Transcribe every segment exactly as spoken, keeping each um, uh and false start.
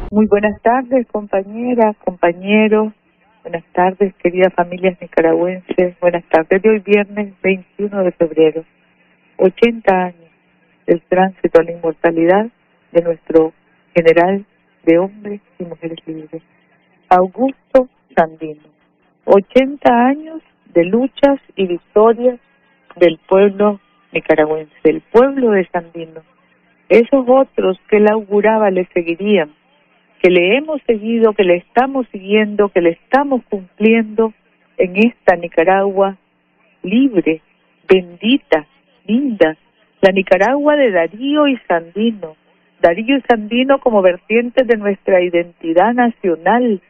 Muy buenas tardes, compañeras, compañeros. Buenas tardes, queridas familias nicaragüenses. Buenas tardes de hoy, viernes veintiuno de febrero. ochenta años del tránsito a la inmortalidad de nuestro general de hombres y mujeres libres, Augusto Sandino. ochenta años de luchas y victorias del pueblo nicaragüense, del pueblo de Sandino. Esos otros que él auguraba le seguirían, que le hemos seguido, que le estamos siguiendo, que le estamos cumpliendo en esta Nicaragua libre, bendita, linda, la Nicaragua de Darío y Sandino. Darío y Sandino como vertientes de nuestra identidad nacional,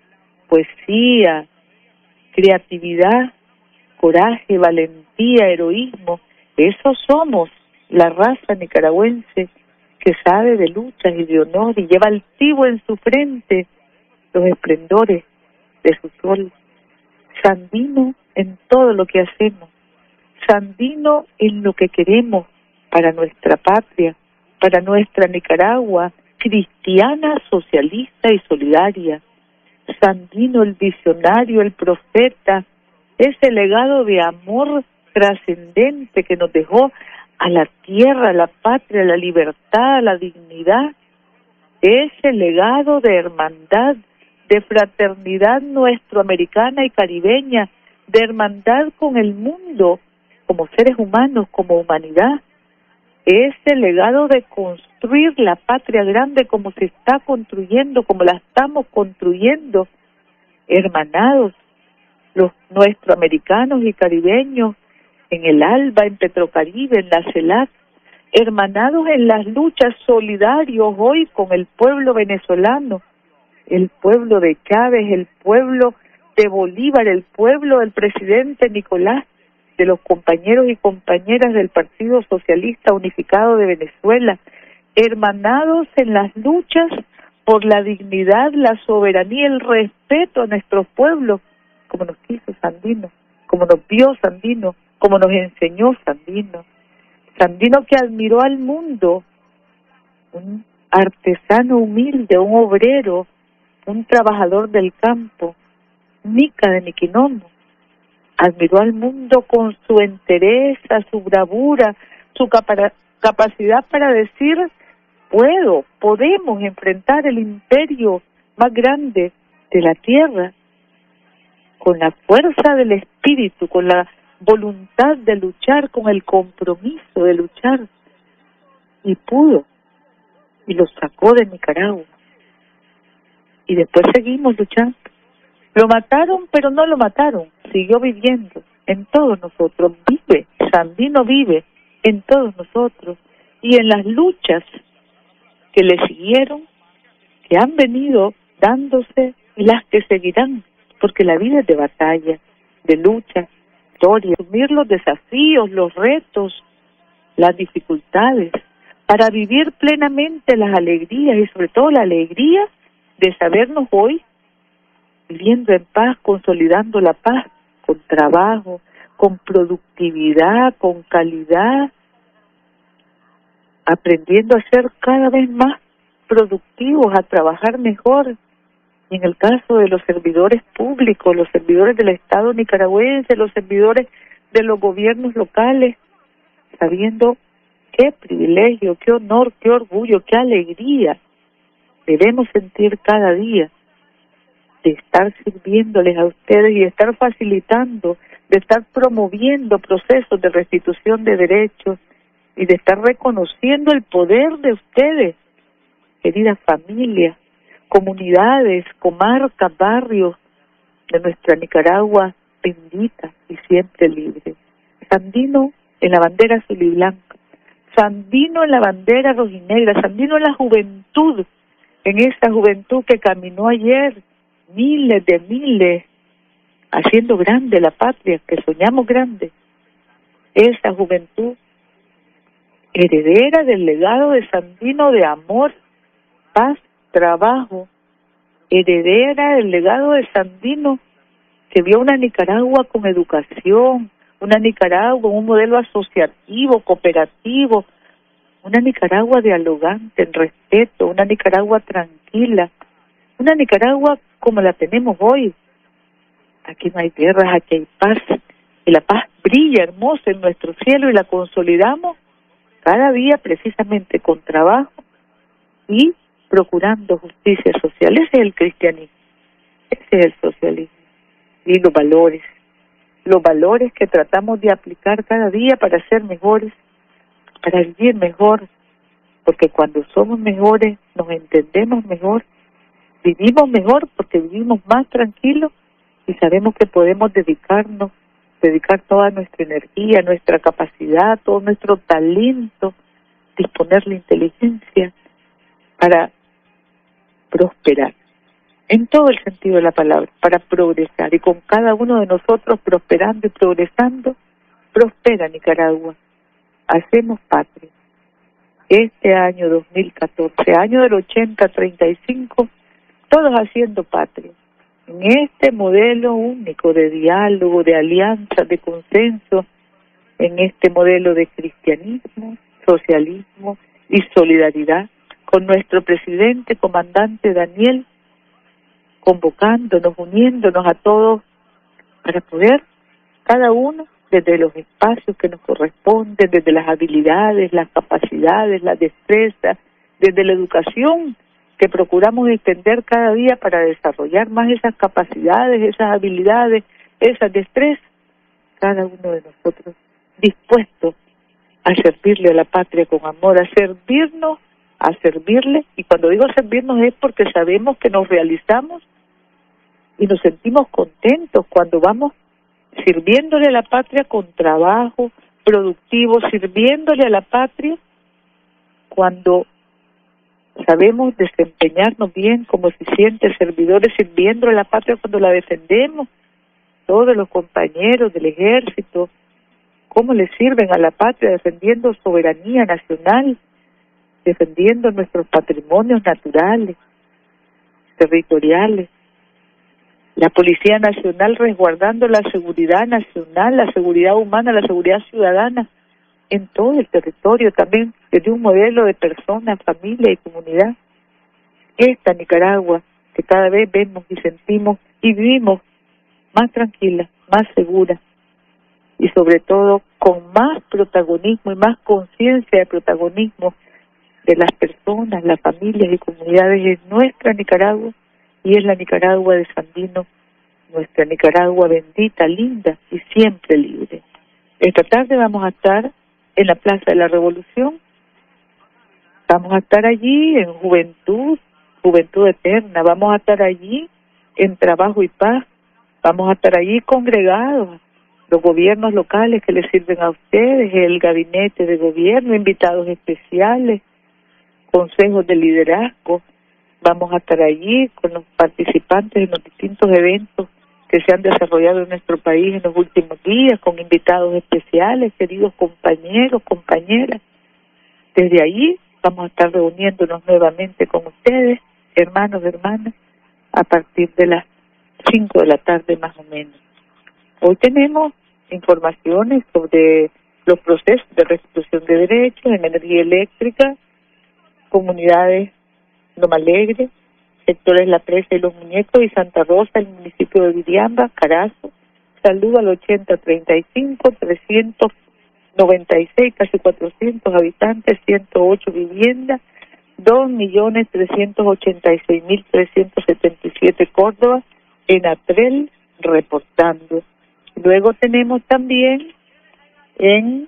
poesía, creatividad, coraje, valentía, heroísmo. Eso somos, la raza nicaragüense que sabe de luchas y de honor y lleva altivo en su frente los esplendores de su sol. Sandino en todo lo que hacemos, Sandino en lo que queremos para nuestra patria, para nuestra Nicaragua cristiana, socialista y solidaria. Sandino el visionario, el profeta, ese legado de amor trascendente que nos dejó a la tierra, a la patria, a la libertad, a la dignidad, ese legado de hermandad, de fraternidad nuestroamericana y caribeña, de hermandad con el mundo, como seres humanos, como humanidad, ese legado de construir la patria grande como se está construyendo, como la estamos construyendo, hermanados, los nuestroamericanos y caribeños, en el ALBA, en Petrocaribe, en la CELAC, hermanados en las luchas, solidarios hoy con el pueblo venezolano, el pueblo de Chávez, el pueblo de Bolívar, el pueblo del presidente Nicolás, de los compañeros y compañeras del Partido Socialista Unificado de Venezuela, hermanados en las luchas por la dignidad, la soberanía, el respeto a nuestros pueblos, como nos quiso Sandino, como nos vio Sandino, como nos enseñó Sandino. Sandino que admiró al mundo, un artesano humilde, un obrero, un trabajador del campo, Nica de Niquinomo. Admiró al mundo con su entereza, su bravura, su capa capacidad para decir, puedo, podemos enfrentar el imperio más grande de la tierra, con la fuerza del espíritu, con la voluntad de luchar, con el compromiso de luchar, y pudo, y lo sacó de Nicaragua, y después seguimos luchando. Lo mataron, pero no lo mataron, siguió viviendo en todos nosotros, vive, Sandino vive en todos nosotros, y en las luchas que le siguieron, que han venido dándose, y las que seguirán, porque la vida es de batalla, de lucha, historia, asumir los desafíos, los retos, las dificultades, para vivir plenamente las alegrías y sobre todo la alegría de sabernos hoy viviendo en paz, consolidando la paz, con trabajo, con productividad, con calidad, aprendiendo a ser cada vez más productivos, a trabajar mejor. Y en el caso de los servidores públicos, los servidores del Estado nicaragüense, los servidores de los gobiernos locales, sabiendo qué privilegio, qué honor, qué orgullo, qué alegría debemos sentir cada día de estar sirviéndoles a ustedes y de estar facilitando, de estar promoviendo procesos de restitución de derechos y de estar reconociendo el poder de ustedes, queridas familias, comunidades, comarcas, barrios de nuestra Nicaragua bendita y siempre libre. Sandino en la bandera azul y blanca, Sandino en la bandera rojinegra, Sandino en la juventud, en esa juventud que caminó ayer, miles de miles, haciendo grande la patria, que soñamos grande. Esa juventud heredera del legado de Sandino de amor, paz, trabajo, heredera del legado de Sandino, que vio una Nicaragua con educación, una Nicaragua, un modelo asociativo, cooperativo, una Nicaragua dialogante, en respeto, una Nicaragua tranquila, una Nicaragua como la tenemos hoy. Aquí no hay guerras, aquí hay paz, y la paz brilla hermosa en nuestro cielo y la consolidamos cada día precisamente con trabajo y procurando justicia social. Ese es el cristianismo, ese es el socialismo. Y los valores, los valores que tratamos de aplicar cada día para ser mejores, para vivir mejor, porque cuando somos mejores nos entendemos mejor, vivimos mejor porque vivimos más tranquilos y sabemos que podemos dedicarnos, dedicar toda nuestra energía, nuestra capacidad, todo nuestro talento, disponer la inteligencia para prosperar, en todo el sentido de la palabra, para progresar. Y con cada uno de nosotros prosperando y progresando, prospera Nicaragua. Hacemos patria. Este año dos mil catorce, año del ochenta treinta y cinco, todos haciendo patria. En este modelo único de diálogo, de alianza, de consenso, en este modelo de cristianismo, socialismo y solidaridad, con nuestro presidente, comandante Daniel, convocándonos, uniéndonos a todos para poder, cada uno, desde los espacios que nos corresponden, desde las habilidades, las capacidades, las destrezas, desde la educación, que procuramos extender cada día para desarrollar más esas capacidades, esas habilidades, esas destrezas, cada uno de nosotros dispuesto a servirle a la patria con amor, a servirnos, a servirle, y cuando digo servirnos es porque sabemos que nos realizamos y nos sentimos contentos cuando vamos sirviéndole a la patria con trabajo productivo, sirviéndole a la patria cuando sabemos desempeñarnos bien como eficientes servidores, sirviendo a la patria cuando la defendemos. Todos los compañeros del ejército, cómo le sirven a la patria defendiendo soberanía nacional, defendiendo nuestros patrimonios naturales, territoriales. La Policía Nacional resguardando la seguridad nacional, la seguridad humana, la seguridad ciudadana en todo el territorio, también desde un modelo de persona, familia y comunidad. Esta Nicaragua que cada vez vemos y sentimos y vivimos más tranquila, más segura y sobre todo con más protagonismo y más conciencia de protagonismo de las personas, las familias y comunidades, es nuestra Nicaragua y es la Nicaragua de Sandino, nuestra Nicaragua bendita, linda y siempre libre. Esta tarde vamos a estar en la Plaza de la Revolución, vamos a estar allí en Juventud, Juventud Eterna, vamos a estar allí en Trabajo y Paz, vamos a estar allí congregados, los gobiernos locales que les sirven a ustedes, el gabinete de gobierno, invitados especiales, consejos de liderazgo, vamos a estar allí con los participantes en los distintos eventos que se han desarrollado en nuestro país en los últimos días, con invitados especiales, queridos compañeros, compañeras. Desde allí vamos a estar reuniéndonos nuevamente con ustedes, hermanos, hermanas, a partir de las cinco de la tarde más o menos. Hoy tenemos informaciones sobre los procesos de restitución de derechos en energía eléctrica, comunidades Loma Alegre, sectores La Presa y Los Muñecos y Santa Rosa, el municipio de Viriamba, Carazo. Saludo al ochenta treinta y cinco, trescientos noventa y seis, casi cuatrocientos habitantes, ciento ocho viviendas, dos millones trescientos ochenta y seis mil trescientos setenta y siete Córdoba, en Atrel, reportando. Luego tenemos también en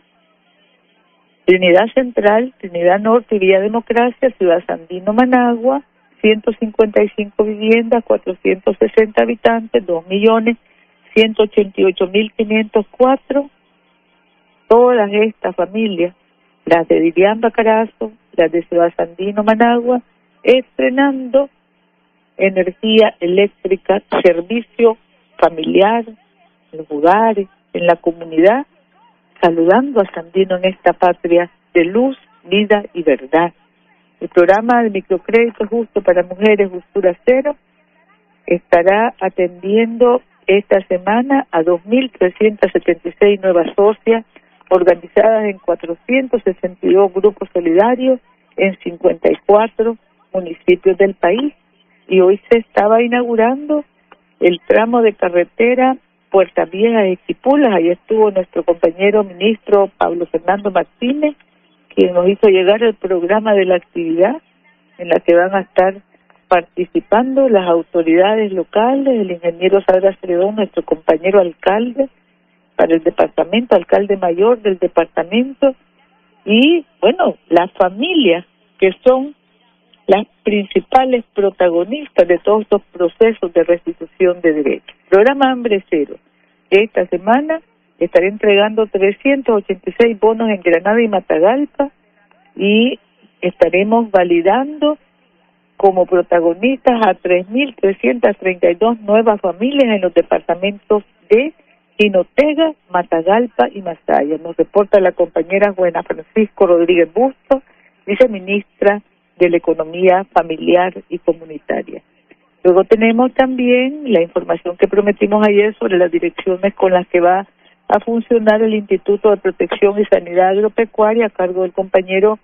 Trinidad Central, Trinidad Norte y Villa Democracia, Ciudad Sandino, Managua, ciento cincuenta y cinco viviendas, cuatrocientos sesenta habitantes, dos millones ciento ochenta y ocho mil quinientos cuatro. Todas estas familias, las de Viriamba, Carazo, las de Ciudad Sandino, Managua, estrenando energía eléctrica, servicio familiar, en los hogares, en la comunidad, saludando a Sandino en esta patria de luz, vida y verdad. El programa de microcrédito justo para mujeres, Justura Cero, estará atendiendo esta semana a dos mil trescientas setenta y seis nuevas socias organizadas en cuatrocientos sesenta y dos grupos solidarios en cincuenta y cuatro municipios del país. Y hoy se estaba inaugurando el tramo de carretera Puerta Vieja y Quipulas. Ahí estuvo nuestro compañero ministro Pablo Fernando Martínez, quien nos hizo llegar el programa de la actividad en la que van a estar participando las autoridades locales, el ingeniero Sadra Celedón, nuestro compañero alcalde para el departamento, alcalde mayor del departamento, y bueno, las familias que son las principales protagonistas de todos estos procesos de restitución de derechos. Programa Hambre Cero. Esta semana estaré entregando trescientos ochenta y seis bonos en Granada y Matagalpa y estaremos validando como protagonistas a tres mil trescientas treinta y dos nuevas familias en los departamentos de Jinotega, Matagalpa y Masaya. Nos reporta la compañera Juana Francisco Rodríguez Busto, viceministra de la Economía Familiar y Comunitaria. Luego tenemos también la información que prometimos ayer sobre las direcciones con las que va a funcionar el Instituto de Protección y Sanidad Agropecuaria a cargo del compañero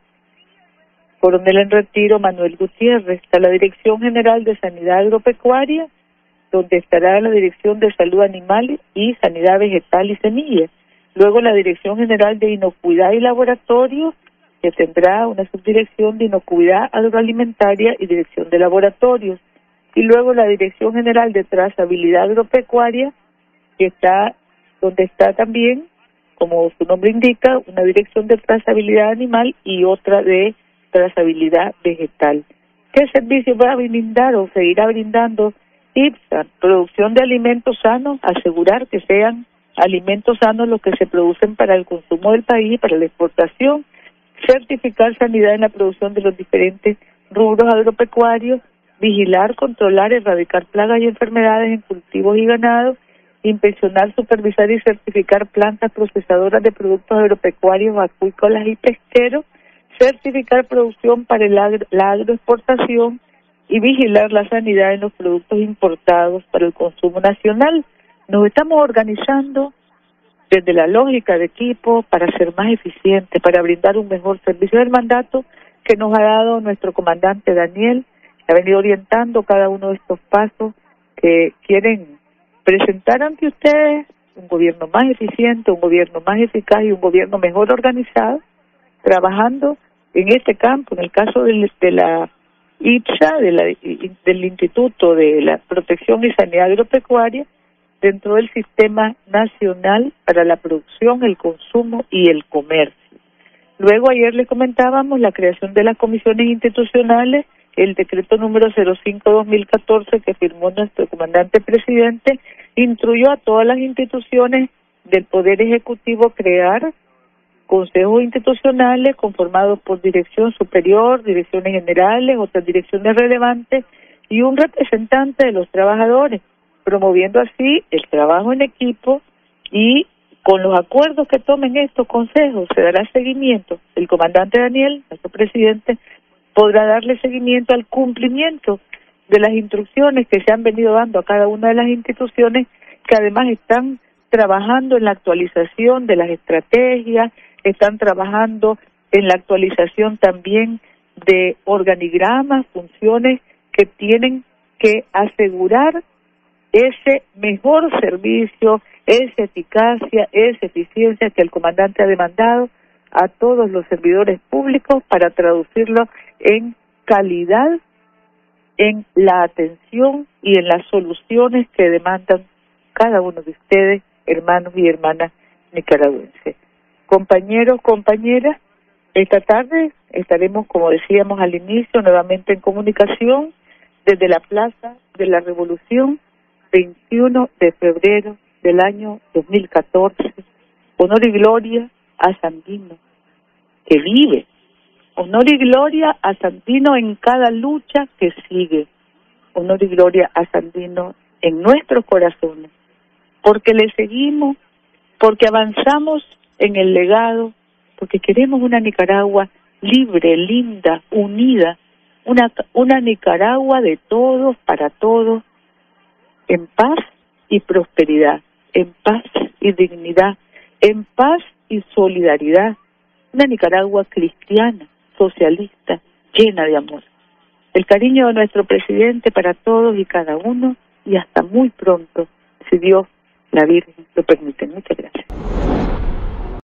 coronel en retiro Manuel Gutiérrez. Está la Dirección General de Sanidad Agropecuaria, donde estará la Dirección de Salud Animal y Sanidad Vegetal y Semillas. Luego la Dirección General de Inocuidad y Laboratorio, que tendrá una subdirección de Inocuidad Agroalimentaria y Dirección de Laboratorios. Y luego la Dirección General de Trazabilidad Agropecuaria, que está donde está también, como su nombre indica, una dirección de trazabilidad animal y otra de trazabilidad vegetal. ¿Qué servicio va a brindar o seguirá brindando IPSA? Producción de alimentos sanos, asegurar que sean alimentos sanos los que se producen para el consumo del país y para la exportación, certificar sanidad en la producción de los diferentes rubros agropecuarios, vigilar, controlar, erradicar plagas y enfermedades en cultivos y ganados, inspeccionar, supervisar y certificar plantas procesadoras de productos agropecuarios, acuícolas y pesqueros, certificar producción para el agro, la agroexportación y vigilar la sanidad en los productos importados para el consumo nacional. Nos estamos organizando desde la lógica de equipo para ser más eficientes, para brindar un mejor servicio. Del mandato que nos ha dado nuestro comandante Daniel, que ha venido orientando cada uno de estos pasos que quieren presentar ante ustedes un gobierno más eficiente, un gobierno más eficaz y un gobierno mejor organizado, trabajando en este campo, en el caso de, de la IPSA, de la, del Instituto de la Protección y Sanidad Agropecuaria, dentro del Sistema Nacional para la Producción, el Consumo y el Comercio. Luego ayer les comentábamos la creación de las comisiones institucionales, el decreto número cero cinco dos mil catorce que firmó nuestro comandante presidente, instruyó a todas las instituciones del Poder Ejecutivo crear consejos institucionales conformados por dirección superior, direcciones generales, otras direcciones relevantes y un representante de los trabajadores, promoviendo así el trabajo en equipo y con los acuerdos que tomen estos consejos se dará seguimiento. El comandante Daniel, nuestro presidente, podrá darle seguimiento al cumplimiento de las instrucciones que se han venido dando a cada una de las instituciones que además están trabajando en la actualización de las estrategias, están trabajando en la actualización también de organigramas, funciones que tienen que asegurar ese mejor servicio, esa eficacia, esa eficiencia que el comandante ha demandado a todos los servidores públicos para traducirlo en calidad, en la atención y en las soluciones que demandan cada uno de ustedes, hermanos y hermanas nicaragüenses. Compañeros, compañeras, esta tarde estaremos, como decíamos al inicio, nuevamente en comunicación desde la Plaza de la Revolución, veintiuno de febrero del año dos mil catorce. Honor y gloria a Sandino, que vive. Honor y gloria a Sandino en cada lucha que sigue. Honor y gloria a Sandino en nuestros corazones, porque le seguimos, porque avanzamos en el legado, porque queremos una Nicaragua libre, linda, unida, una, una Nicaragua de todos, para todos, en paz y prosperidad, en paz y dignidad, en paz y solidaridad. Una Nicaragua cristiana, socialista, llena de amor. El cariño de nuestro presidente para todos y cada uno, y hasta muy pronto, si Dios, la Virgen, lo permite. Muchas gracias.